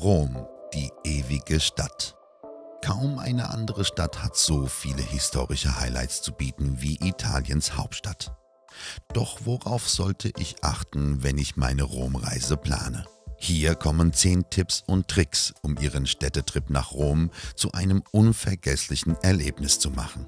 Rom, die ewige Stadt. Kaum eine andere Stadt hat so viele historische Highlights zu bieten wie Italiens Hauptstadt. Doch worauf sollte ich achten, wenn ich meine Romreise plane? Hier kommen 10 Tipps und Tricks, um Ihren Städtetrip nach Rom zu einem unvergesslichen Erlebnis zu machen.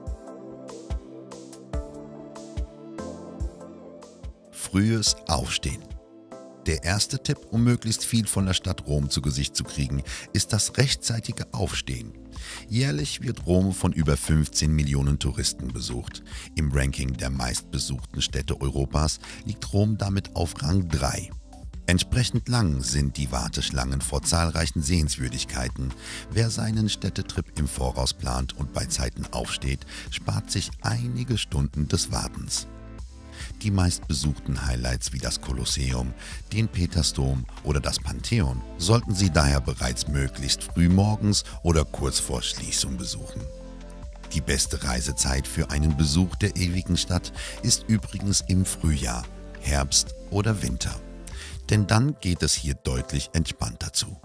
Frühes Aufstehen. Der erste Tipp, um möglichst viel von der Stadt Rom zu Gesicht zu kriegen, ist das rechtzeitige Aufstehen. Jährlich wird Rom von über 15 Millionen Touristen besucht. Im Ranking der meistbesuchten Städte Europas liegt Rom damit auf Rang 3. Entsprechend lang sind die Warteschlangen vor zahlreichen Sehenswürdigkeiten. Wer seinen Städtetrip im Voraus plant und bei Zeiten aufsteht, spart sich einige Stunden des Wartens. Die meistbesuchten Highlights wie das Kolosseum, den Petersdom oder das Pantheon sollten Sie daher bereits möglichst früh morgens oder kurz vor Schließung besuchen. Die beste Reisezeit für einen Besuch der ewigen Stadt ist übrigens im Frühjahr, Herbst oder Winter. Denn dann geht es hier deutlich entspannter zu.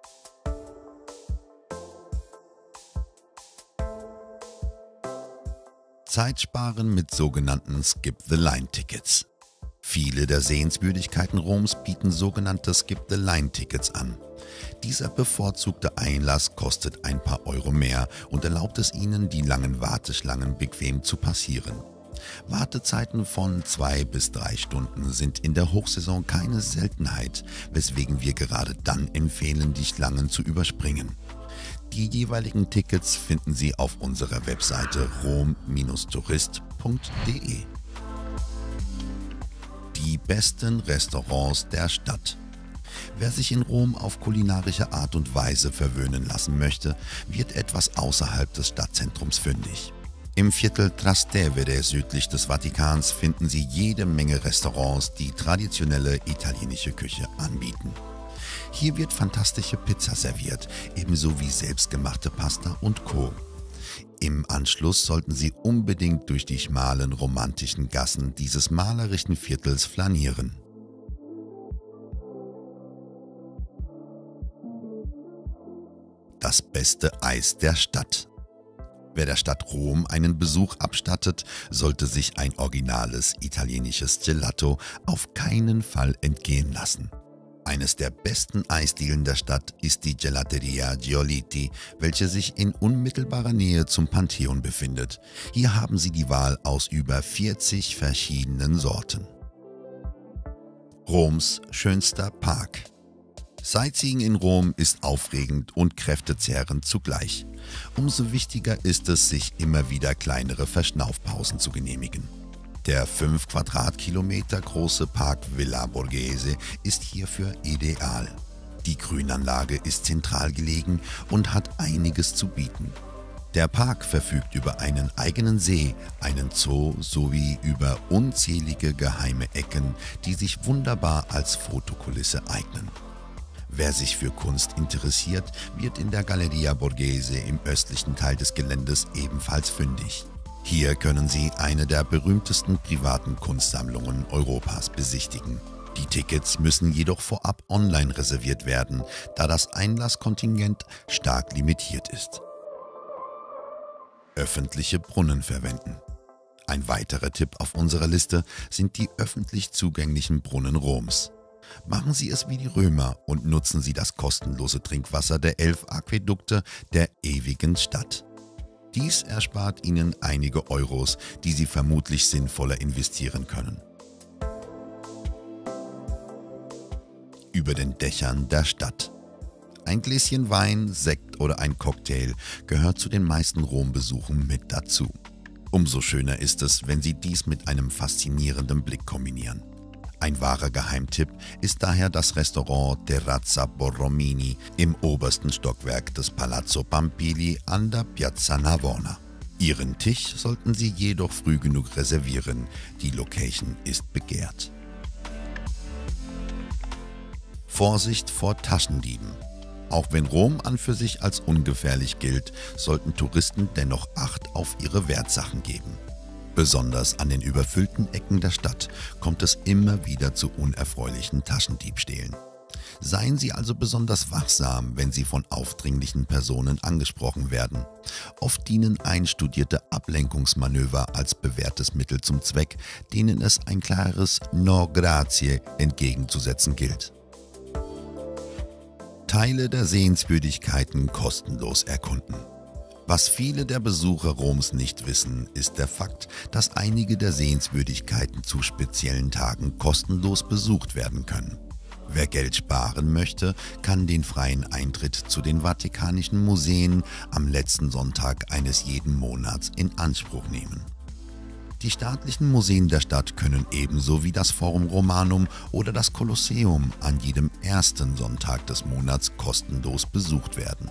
Zeit sparen mit sogenannten Skip-the-Line-Tickets. Viele der Sehenswürdigkeiten Roms bieten sogenannte Skip-the-Line-Tickets an. Dieser bevorzugte Einlass kostet ein paar Euro mehr und erlaubt es Ihnen, die langen Warteschlangen bequem zu passieren. Wartezeiten von 2 bis 3 Stunden sind in der Hochsaison keine Seltenheit, weswegen wir gerade dann empfehlen, die Schlangen zu überspringen. Die jeweiligen Tickets finden Sie auf unserer Webseite rom-tourist.de. Die besten Restaurants der Stadt. Wer sich in Rom auf kulinarische Art und Weise verwöhnen lassen möchte, wird etwas außerhalb des Stadtzentrums fündig. Im Viertel Trastevere südlich des Vatikans finden Sie jede Menge Restaurants, die traditionelle italienische Küche anbieten. Hier wird fantastische Pizza serviert, ebenso wie selbstgemachte Pasta und Co. Im Anschluss sollten Sie unbedingt durch die schmalen romantischen Gassen dieses malerischen Viertels flanieren. Das beste Eis der Stadt. Wer der Stadt Rom einen Besuch abstattet, sollte sich ein originales italienisches Gelato auf keinen Fall entgehen lassen. Eines der besten Eisdielen der Stadt ist die Gelateria Giolitti, welche sich in unmittelbarer Nähe zum Pantheon befindet. Hier haben Sie die Wahl aus über 40 verschiedenen Sorten. Roms schönster Park. Sightseeing in Rom ist aufregend und kräftezehrend zugleich. Umso wichtiger ist es, sich immer wieder kleinere Verschnaufpausen zu genehmigen. Der 5 Quadratkilometer große Park Villa Borghese ist hierfür ideal. Die Grünanlage ist zentral gelegen und hat einiges zu bieten. Der Park verfügt über einen eigenen See, einen Zoo sowie über unzählige geheime Ecken, die sich wunderbar als Fotokulisse eignen. Wer sich für Kunst interessiert, wird in der Galleria Borghese im östlichen Teil des Geländes ebenfalls fündig. Hier können Sie eine der berühmtesten privaten Kunstsammlungen Europas besichtigen. Die Tickets müssen jedoch vorab online reserviert werden, da das Einlasskontingent stark limitiert ist. Öffentliche Brunnen verwenden. Ein weiterer Tipp auf unserer Liste sind die öffentlich zugänglichen Brunnen Roms. Machen Sie es wie die Römer und nutzen Sie das kostenlose Trinkwasser der 11 Aquädukte der ewigen Stadt. Dies erspart Ihnen einige Euros, die Sie vermutlich sinnvoller investieren können. Über den Dächern der Stadt. Ein Gläschen Wein, Sekt oder ein Cocktail gehört zu den meisten Rom-Besuchen mit dazu. Umso schöner ist es, wenn Sie dies mit einem faszinierenden Blick kombinieren. Ein wahrer Geheimtipp ist daher das Restaurant Terrazza Borromini im obersten Stockwerk des Palazzo Pampili an der Piazza Navona. Ihren Tisch sollten Sie jedoch früh genug reservieren, die Location ist begehrt. Vorsicht vor Taschendieben. Auch wenn Rom an für sich als ungefährlich gilt, sollten Touristen dennoch Acht auf ihre Wertsachen geben. Besonders an den überfüllten Ecken der Stadt kommt es immer wieder zu unerfreulichen Taschendiebstählen. Seien Sie also besonders wachsam, wenn Sie von aufdringlichen Personen angesprochen werden. Oft dienen einstudierte Ablenkungsmanöver als bewährtes Mittel zum Zweck, denen es ein klares No grazie entgegenzusetzen gilt. Teile der Sehenswürdigkeiten kostenlos erkunden. Was viele der Besucher Roms nicht wissen, ist der Fakt, dass einige der Sehenswürdigkeiten zu speziellen Tagen kostenlos besucht werden können. Wer Geld sparen möchte, kann den freien Eintritt zu den Vatikanischen Museen am letzten Sonntag eines jeden Monats in Anspruch nehmen. Die staatlichen Museen der Stadt können ebenso wie das Forum Romanum oder das Kolosseum an jedem ersten Sonntag des Monats kostenlos besucht werden.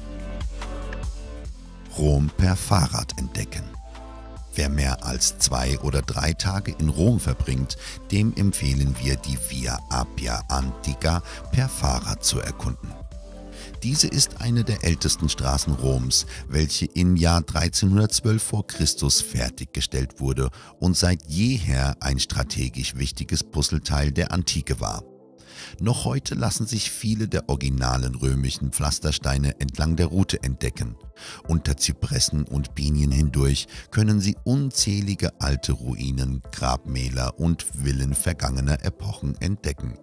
Rom per Fahrrad entdecken. Wer mehr als 2 oder 3 Tage in Rom verbringt, dem empfehlen wir, die Via Appia Antica per Fahrrad zu erkunden. Diese ist eine der ältesten Straßen Roms, welche im Jahr 1312 vor Christus fertiggestellt wurde und seit jeher ein strategisch wichtiges Puzzleteil der Antike war. Noch heute lassen sich viele der originalen römischen Pflastersteine entlang der Route entdecken. Unter Zypressen und Pinien hindurch können Sie unzählige alte Ruinen, Grabmäler und Villen vergangener Epochen entdecken.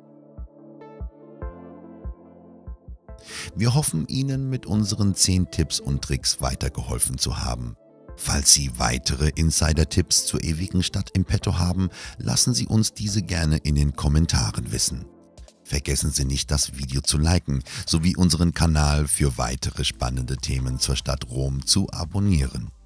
Wir hoffen, Ihnen mit unseren 10 Tipps und Tricks weitergeholfen zu haben. Falls Sie weitere Insider-Tipps zur ewigen Stadt im Petto haben, lassen Sie uns diese gerne in den Kommentaren wissen. Vergessen Sie nicht, das Video zu liken, sowie unseren Kanal für weitere spannende Themen zur Stadt Rom zu abonnieren.